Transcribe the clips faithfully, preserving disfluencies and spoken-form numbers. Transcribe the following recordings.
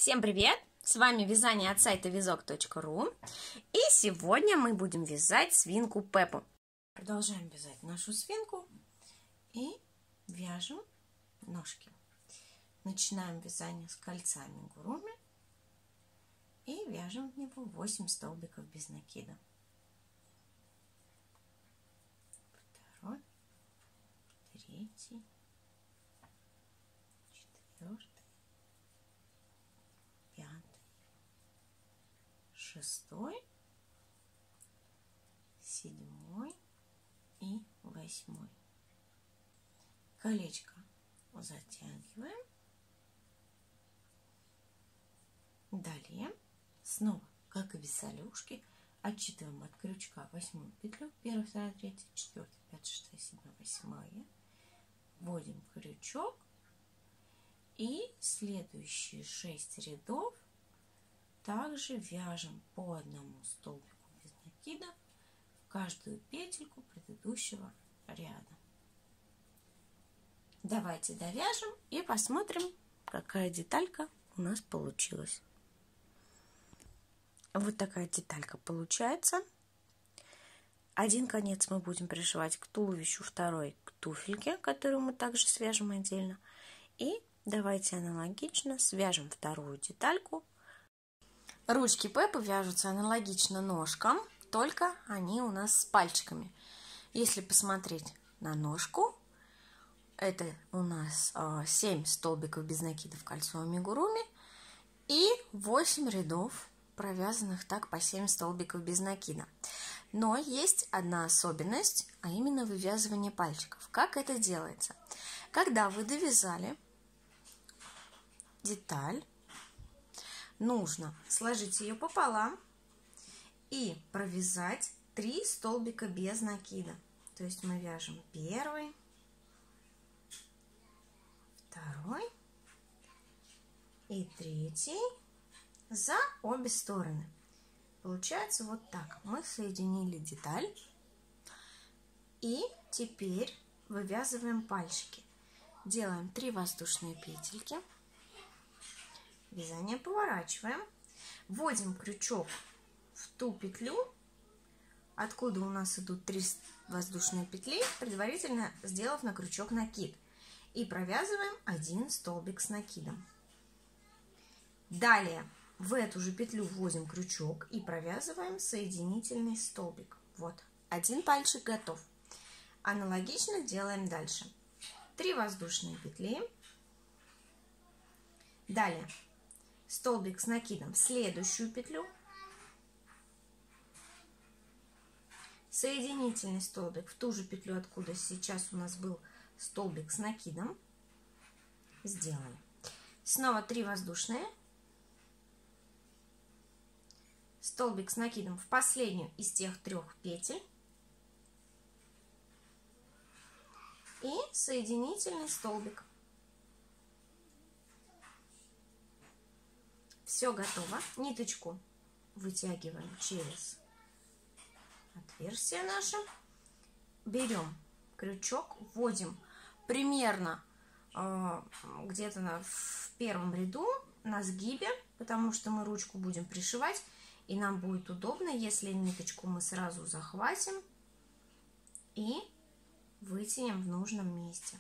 Всем привет! С вами вязание от сайта вязок точка ру. И сегодня мы будем вязать свинку Пеппу. Продолжаем вязать нашу свинку и вяжем ножки. Начинаем вязание с кольца амигуруми и вяжем в него восемь столбиков без накида. Второй, третий, четвертый, пятый, шестой, седьмой и восьмой. Колечко затягиваем. Далее снова, как и в вязалюшке, отсчитываем от крючка восьмую петлю, первая, вторая, третья, четвертая, пятая, шестая, седьмая, восьмая. Вводим крючок и следующие шесть рядов также вяжем по одному столбику без накида в каждую петельку предыдущего ряда. Давайте довяжем и посмотрим, какая деталька у нас получилась. Вот такая деталька получается. Один конец мы будем пришивать к туловищу, второй к туфельке, которую мы также свяжем отдельно. И давайте аналогично свяжем вторую детальку. Ручки Пеппы вяжутся аналогично ножкам, только они у нас с пальчиками. Если посмотреть на ножку, это у нас семь столбиков без накида в кольцо амигуруми и восемь рядов, провязанных так по семь столбиков без накида. Но есть одна особенность, а именно вывязывание пальчиков. Как это делается? Когда вы довязали деталь, нужно сложить ее пополам и провязать три столбика без накида. То есть мы вяжем первый, второй и третий за обе стороны. Получается вот так. Мы соединили деталь и теперь вывязываем пальчики. Делаем три воздушные петельки. Вязание поворачиваем. Вводим крючок в ту петлю, откуда у нас идут три воздушные петли, предварительно сделав на крючок накид. И провязываем один столбик с накидом. Далее в эту же петлю вводим крючок и провязываем соединительный столбик. Вот, один пальчик готов. Аналогично делаем дальше. три воздушные петли. Далее столбик с накидом в следующую петлю. Соединительный столбик в ту же петлю, откуда сейчас у нас был столбик с накидом. Сделали. Снова три воздушные. Столбик с накидом в последнюю из тех трех петель. И соединительный столбик. Все готово. Ниточку вытягиваем через отверстие наше. Берем крючок, вводим примерно э, где-то в первом ряду на сгибе, потому что мы ручку будем пришивать, и нам будет удобно, если ниточку мы сразу захватим и вытянем в нужном месте.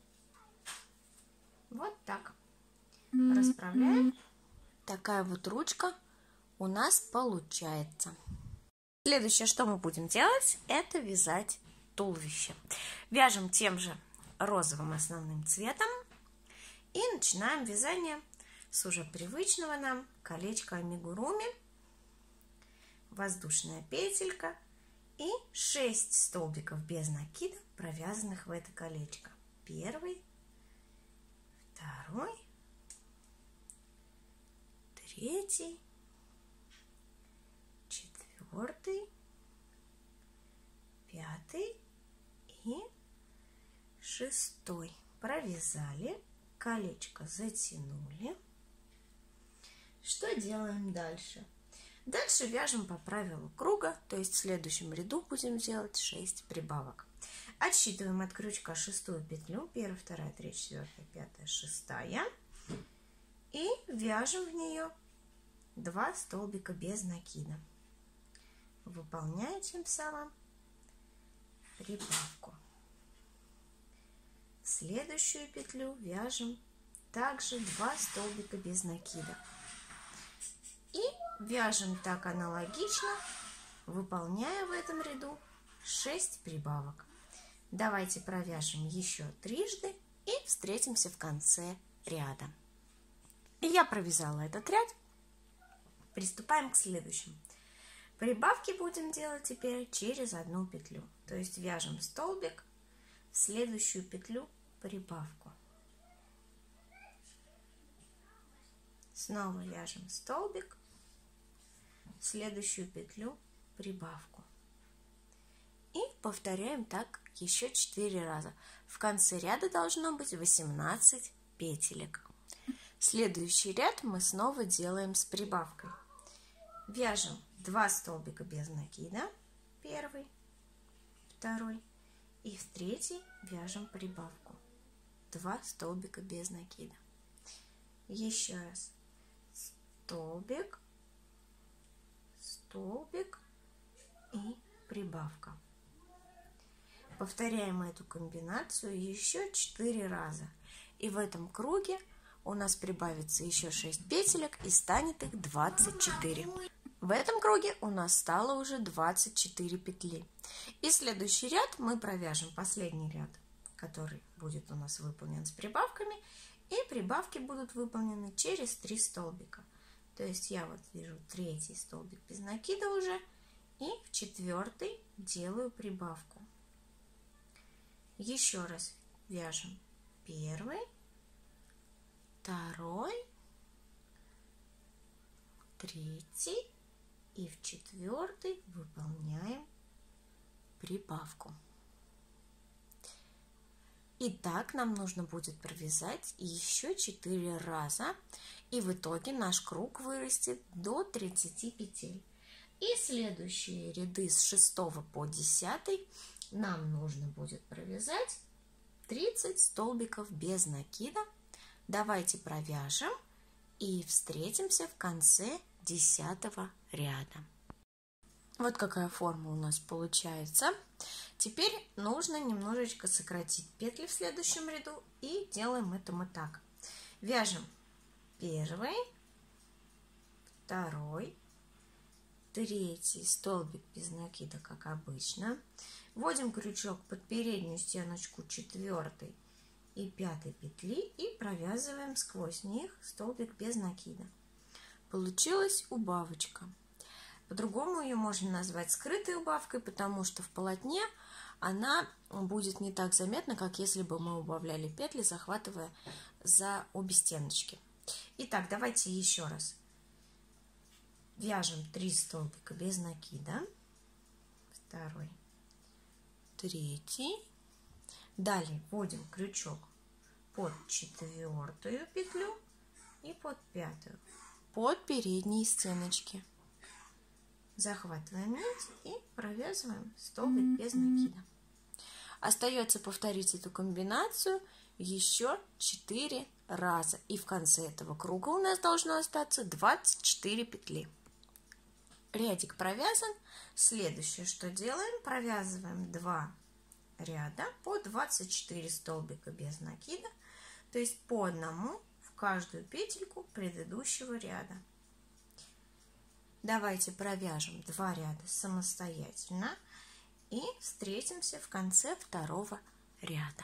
Вот так. Расправляем. Такая вот ручка у нас получается. Следующее, что мы будем делать, это вязать туловище. Вяжем тем же розовым основным цветом и начинаем вязание с уже привычного нам колечка амигуруми, воздушная петелька и шесть столбиков без накида, провязанных в это колечко. Первый, второй, третий, четвертый, пятый и шестой. Провязали, колечко затянули. Что делаем дальше? Дальше вяжем по правилу круга, то есть в следующем ряду будем делать шесть прибавок. Отсчитываем от крючка шестую петлю, первая, вторая, третья, четвертая, пятая, шестая. и вяжем в нее два столбика без накида, выполняя тем самым прибавку. В следующую петлю вяжем также два столбика без накида и вяжем так аналогично, выполняя в этом ряду шесть прибавок. Давайте провяжем еще трижды и встретимся в конце ряда. Я провязала этот ряд. Приступаем к следующему. Прибавки будем делать теперь через одну петлю. То есть вяжем столбик, в следующую петлю прибавку. Снова вяжем столбик, в следующую петлю прибавку. И повторяем так еще четыре раза. В конце ряда должно быть восемнадцать петелек. Следующий ряд мы снова делаем с прибавкой. Вяжем два столбика без накида, первый, второй, и в третий вяжем прибавку, два столбика без накида. Еще раз столбик, столбик и прибавка. Повторяем эту комбинацию еще четыре раза, и в этом круге у нас прибавится еще шесть петелек и станет их двадцать четыре. В этом круге у нас стало уже двадцать четыре петли. И следующий ряд мы провяжем последний ряд, который будет у нас выполнен с прибавками, и прибавки будут выполнены через три столбика. То есть я вот вяжу третий столбик без накида уже, и в четвертый делаю прибавку. Еще раз вяжем первый, второй, третий, и в четвертый выполняем прибавку. И так нам нужно будет провязать еще четыре раза, и в итоге наш круг вырастет до тридцати петель. И следующие ряды с шестого по десятый нам нужно будет провязать тридцать столбиков без накида. Давайте провяжем и встретимся в конце десятого ряда. Вот какая форма у нас получается. Теперь нужно немножечко сократить петли в следующем ряду, и делаем это мы так. Вяжем первый, второй, третий столбик без накида, как обычно. Вводим крючок под переднюю стеночку четвертой и пятой петли и провязываем сквозь них столбик без накида. Получилась убавочка. По-другому ее можно назвать скрытой убавкой, потому что в полотне она будет не так заметна, как если бы мы убавляли петли, захватывая за обе стеночки. Итак, давайте еще раз. Вяжем три столбика без накида, второй, третий. Далее вводим крючок под четвертую петлю и под пятую, под передние стеночки. Захватываем нить и провязываем столбик без накида. Остается повторить эту комбинацию еще четыре раза. И в конце этого круга у нас должно остаться двадцать четыре петли. Рядик провязан. Следующее, что делаем, провязываем два ряда по двадцать четыре столбика без накида, то есть по одному в каждую петельку предыдущего ряда. Давайте провяжем два ряда самостоятельно и встретимся в конце второго ряда.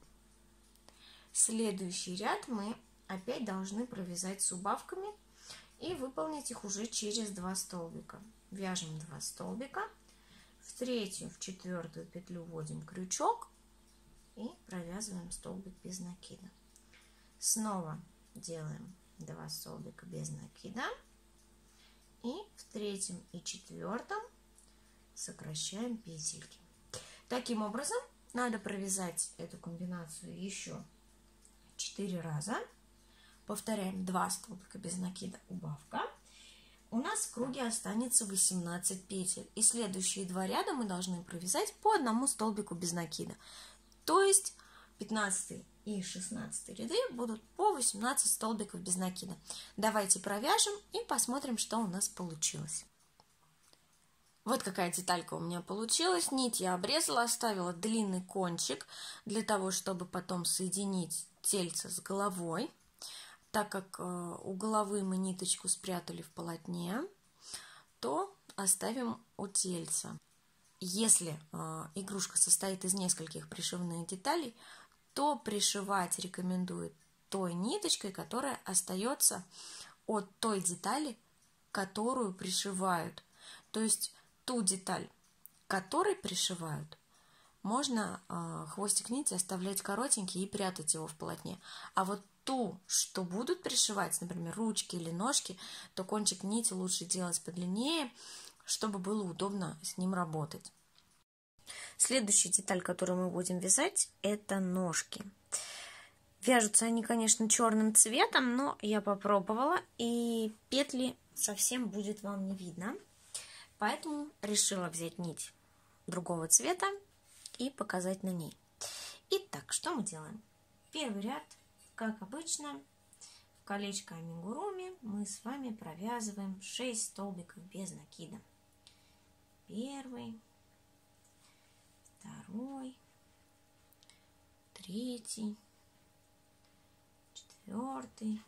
Следующий ряд мы опять должны провязать с убавками и выполнить их уже через два столбика. Вяжем два столбика, в третью, в четвертую петлю вводим крючок и провязываем столбик без накида. Снова делаем два столбика без накида. И в третьем и четвертом сокращаем петельки. Таким образом, надо провязать эту комбинацию еще четыре раза. Повторяем два столбика без накида, убавка. У нас в круге останется восемнадцать петель. И следующие два ряда мы должны провязать по одному столбику без накида. То есть пятнадцатый и шестнадцатый ряды будут по восемнадцать столбиков без накида. Давайте провяжем и посмотрим, что у нас получилось. Вот какая деталька у меня получилась. Нить я обрезала, оставила длинный кончик для того, чтобы потом соединить тельце с головой. Так как у головы мы ниточку спрятали в полотне, то оставим у тельца. Если игрушка состоит из нескольких пришивных деталей, то пришивать рекомендуют той ниточкой, которая остается от той детали, которую пришивают. То есть ту деталь, которой пришивают, можно э, хвостик нити оставлять коротенький и прятать его в полотне. А вот ту, что будут пришивать, например, ручки или ножки, то кончик нити лучше делать подлиннее, чтобы было удобно с ним работать. Следующая деталь, которую мы будем вязать, это ножки. Вяжутся они, конечно, черным цветом, но я попробовала, и петли совсем будет вам не видно. Поэтому решила взять нить другого цвета и показать на ней. Итак, что мы делаем? Первый ряд, как обычно, в колечко амигуруми мы с вами провязываем шесть столбиков без накида. Первый, второй, третий, четвертый,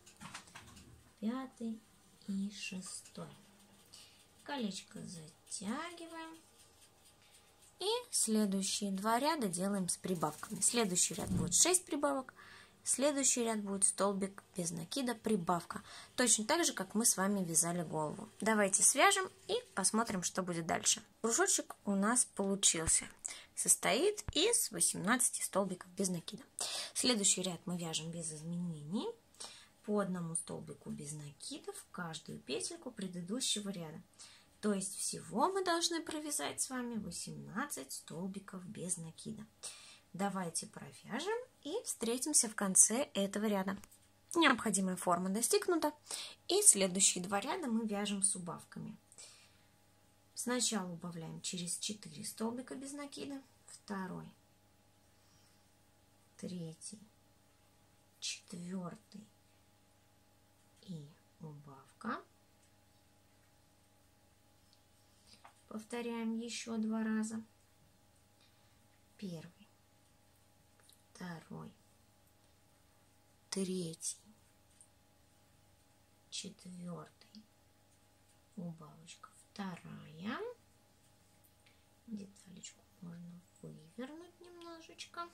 пятый и шестой. Колечко затягиваем. И следующие два ряда делаем с прибавками. Следующий ряд будет шесть прибавок. Следующий ряд будет столбик без накида, прибавка. Точно так же, как мы с вами вязали голову. Давайте свяжем и посмотрим, что будет дальше. Кружочек у нас получился. Состоит из восемнадцати столбиков без накида. Следующий ряд мы вяжем без изменений. По одному столбику без накида в каждую петельку предыдущего ряда. То есть всего мы должны провязать с вами восемнадцать столбиков без накида. Давайте провяжем и встретимся в конце этого ряда. Необходимая форма достигнута. И следующие два ряда мы вяжем с убавками. Сначала убавляем через четыре столбика без накида. Второй, третий, четвертый и убавка. Повторяем еще два раза. Первый, второй, третий, четвертый, убавочка вторая. Деталечку можно вывернуть немножечко.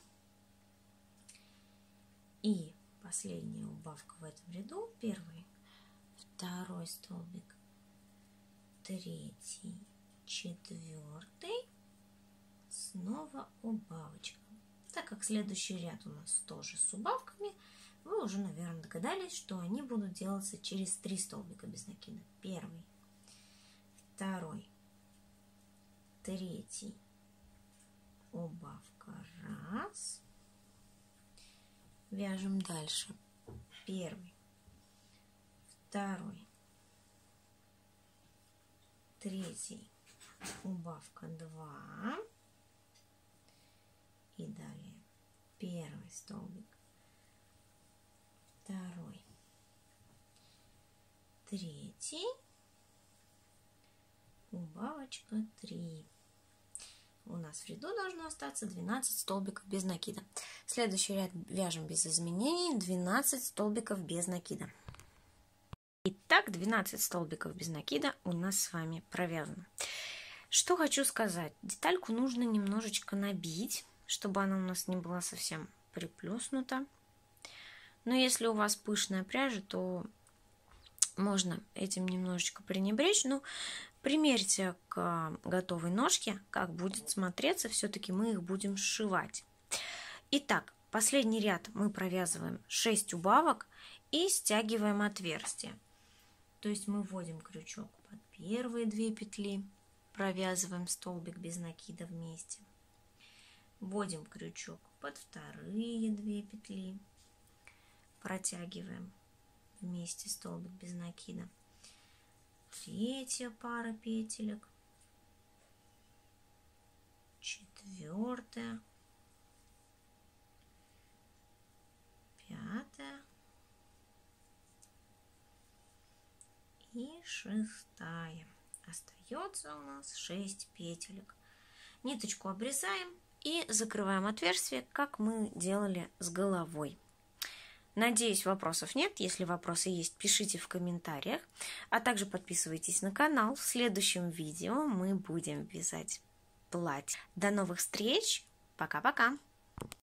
И последняя убавка в этом ряду. Первый, второй столбик, третий, четвертый, снова убавочка. Так как следующий ряд у нас тоже с убавками, вы уже, наверное, догадались, что они будут делаться через три столбика без накида. Первый, второй, третий, убавка раз. Вяжем дальше. Первый, второй, третий, убавка два. И далее первый столбик, второй, третий, убавочка три. У нас в ряду должно остаться двенадцать столбиков без накида. Следующий ряд вяжем без изменений, двенадцать столбиков без накида. Итак, двенадцать столбиков без накида у нас с вами провязано. Что хочу сказать. Детальку нужно немножечко набить, чтобы она у нас не была совсем приплюснута. Но если у вас пышная пряжа, то можно этим немножечко пренебречь. Ну, примерьте к готовой ножке, как будет смотреться. Все-таки мы их будем сшивать. Итак, последний ряд мы провязываем шесть убавок и стягиваем отверстие. То есть мы вводим крючок под первые две петли, провязываем столбик без накида вместе. Вводим крючок под вторые две петли, протягиваем вместе столбик без накида. Третья пара петелек, четвертая, пятая и шестая. Остается у нас шесть петелек. Ниточку обрезаем и закрываем отверстие, как мы делали с головой. Надеюсь, вопросов нет. Если вопросы есть, пишите в комментариях. А также подписывайтесь на канал. В следующем видео мы будем вязать платье. До новых встреч. Пока-пока.